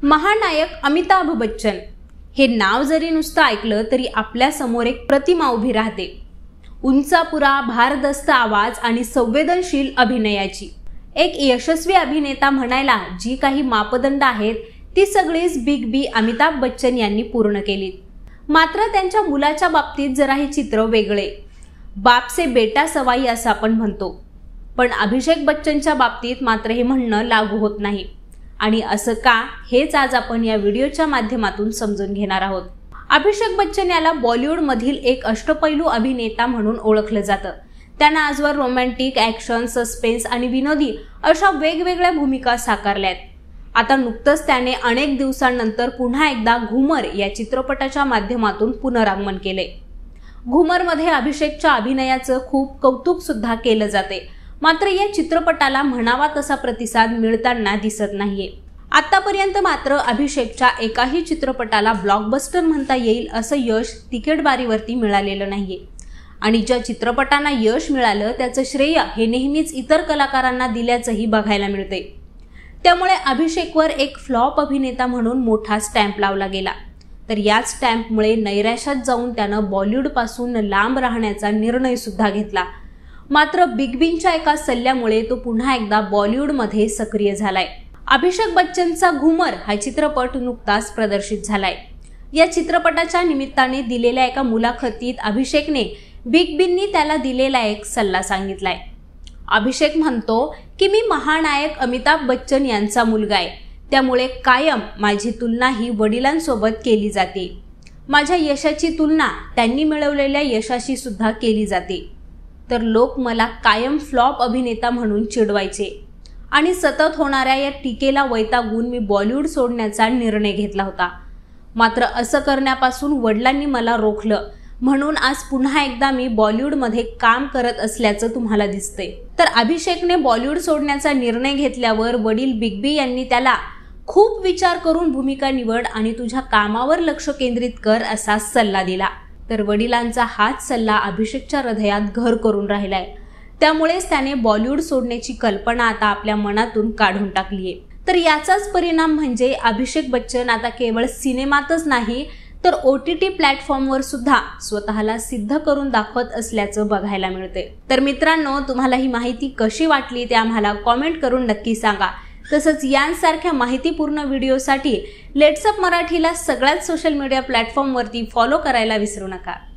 महानायक अमिताभ बच्चन हे नाव जरी नुसतं ऐकलं तरी आपल्या समोर एक प्रतिमा उभी राहते। उंचापुरा, भारदस्त आवाज आणि संवेदनशील अभिनयाची एक यशस्वी अभिनेता म्हणायला जी काही मापदंड आहेत ती सगळीच बिग बी अमिताभ बच्चन यांनी पूर्ण केली। मात्र त्यांच्या मुलाच्या बाबतीत जरा हे चित्र वेगळे। बाप से बेटा सवाई असं आपण म्हणतो, पण अभिषेक बच्चनच्या बाबतीत मात्र हे म्हणणं लागू होत नाही। आणि असं का, हेच आज आपण या व्हिडिओच्या माध्यमातून समजून घेणार आहोत। अभिषेक बच्चन याला बॉलिवूड मधील एक अष्टपैलू अभिनेता म्हणून ओळखलं जातं। त्यानं आजवर रोमॅन्टिक, ॲक्शन, सस्पेन्स आणि विनोदी अशा वेगवेगळ्या भूमिका साकारल्यात। आता नुकतंच त्याने अनेक दिवसांनंतर पुन्हा एकदा घुमर या चित्रपटाच्या माध्यमातून पुनरागमन केले। घुमरमध्ये अभिषेकच्या अभिनयाचं खूप कौतुक सुद्धा केलं जाते, मात्र या चित्रपटाला म्हणावा तसा प्रतिसाद मिळताना दिसत नाहीये। आतापर्यंत मात्र अभिषेकच्या एकाही चित्रपटाला ब्लॉकबस्टर म्हणता येईल असं यश तिकीटबारीवरती मिळालेलं नाहीये। आणि ज्या चित्रपटांना यश मिळालं त्याचं श्रेय हे नेहमीच इतर कलाकारांना दिल्याचंही बघायला मिळते। त्यामुळे अभिषेकवर एक फ्लॉप अभिनेता म्हणून मोठा स्टॅम्प लावला गेला। तर याच स्टॅम्पमुळे नैराश्यात जाऊन त्यानं बॉलिवूडपासून लांब राहण्याचा निर्णय सुद्धा घेतला। मात्र बिग बींच्या एका सल्ल्यामुळे तो पुन्हा एकदा बॉलिवूडमध्ये सक्रिय झालाय। अभिषेक बच्चनचा घुमर हा चित्रपट नुकताच प्रदर्शित झालाय। या चित्रपटाच्या निमित्ताने दिलेल्या एका मुलाखतीत अभिषेकने बिग बींनी त्याला दिलेला एक सल्ला सांगितलाय। अभिषेक म्हणतो की मी महानायक अमिताभ बच्चन यांचा मुलगा आहे, त्यामुळे कायम माझी तुलना ही वडिलांसोबत केली जाते। माझ्या यशाची तुलना त्यांनी मिळवलेल्या यशाशी सुद्धा केली जाते। तर लोक मला कायम फ्लॉप अभिनेता म्हणून चिडवायचे आणि सतत होणाऱ्या या टीकेला वैतागून मी बॉलिवूड सोडण्याचा निर्णय घेतला होता। मात्र असं करण्यापासून वडिलांनी मला रोखलं, म्हणून आज पुन्हा एकदा मी बॉलिवूडमध्ये काम करत असल्याचं तुम्हाला दिसतंय। तर अभिषेकने बॉलिवूड सोडण्याचा निर्णय घेतल्यावर वडील बिग बी यांनी त्याला खूप विचार करून भूमिका निवड आणि तुझ्या कामावर लक्ष केंद्रित कर असा सल्ला दिला। तर वडिलांचा हाच सल्ला अभिषेकच्या हृदयात घर करून राहिलाय। त्यामुळेच त्याने बॉलिवूड सोडण्याची कल्पना आता आपल्या मनातून काढून टाकलीये। तर याचाच परिणाम म्हणजे अभिषेक बच्चन आता केवळ सिनेमातच नाही तर OTT प्लॅटफॉर्मवर सुद्धा स्वतःला सिद्ध करून दाखवत असल्याचं बघायला मिळते। तर मित्रांनो, तुम्हाला ही माहिती कशी वाटली ते आम्हाला कॉमेंट करून नक्की सांगा। तसंच यांसारख्या माहितीपूर्ण व्हिडिओसाठी लेट्स अप मराठीला सगळ्याच सोशल मीडिया प्लॅटफॉर्मवरती फॉलो करायला विसरू नका।